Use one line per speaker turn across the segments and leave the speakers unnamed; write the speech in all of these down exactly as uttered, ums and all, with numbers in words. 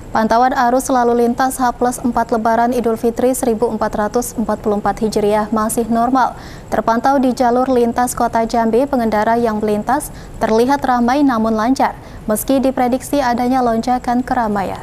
Pantauan arus lalu lintas H plus empat Lebaran Idul Fitri seribu empat ratus empat puluh empat Hijriah masih normal. Terpantau di jalur lintas Kota Jambi, pengendara yang melintas terlihat ramai namun lancar, meski diprediksi adanya lonjakan keramaian.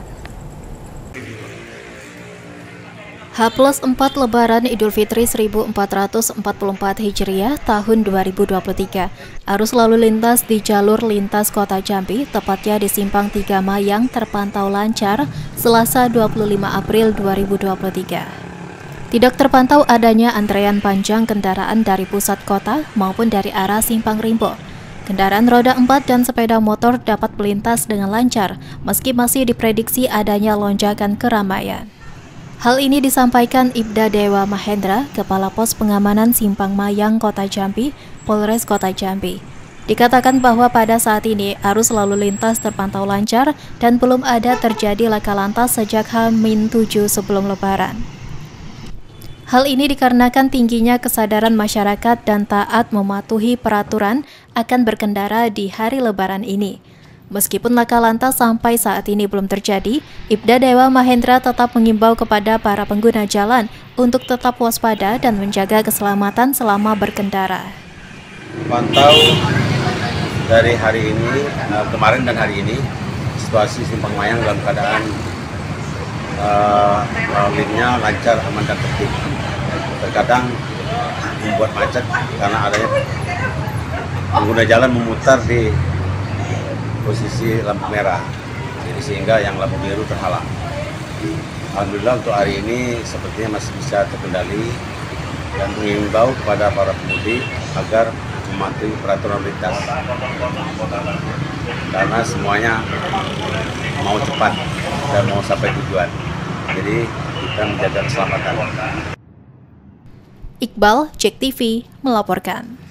H plus empat Lebaran Idul Fitri seribu empat ratus empat puluh empat Hijriah tahun dua ribu dua puluh tiga. Arus lalu lintas di jalur lintas Kota Jambi, tepatnya di Simpang tiga Mayang, terpantau lancar Selasa dua puluh lima April dua ribu dua puluh tiga. Tidak terpantau adanya antrean panjang kendaraan dari pusat kota maupun dari arah Simpang Rimbo. Kendaraan roda empat dan sepeda motor dapat melintas dengan lancar, meski masih diprediksi adanya lonjakan keramaian. Hal ini disampaikan Ibda Dewa Mahendra, Kepala Pos Pengamanan Simpang Mayang Kota Jambi, Polres Kota Jambi. Dikatakan bahwa pada saat ini arus lalu lintas terpantau lancar dan belum ada terjadi laka lantas sejak H minus tujuh sebelum Lebaran. Hal ini dikarenakan tingginya kesadaran masyarakat dan taat mematuhi peraturan akan berkendara di hari Lebaran ini. Meskipun laka lantas sampai saat ini belum terjadi, Ibda Dewa Mahendra tetap mengimbau kepada para pengguna jalan untuk tetap waspada dan menjaga keselamatan selama berkendara.
Pantau dari hari ini, kemarin dan hari ini, situasi Simpang Mayang dalam keadaan uh, lalunya lancar, aman dan tertib. Terkadang membuat macet karena adanya pengguna jalan memutar di posisi lampu merah, jadi sehingga yang lampu biru terhalang. Alhamdulillah untuk hari ini sepertinya masih bisa terkendali dan mengimbau kepada para pemudik agar mematuhi peraturan lalu lintas karena semuanya mau cepat dan mau sampai tujuan, jadi kita menjaga keselamatan.
Iqbal, Jek T V melaporkan.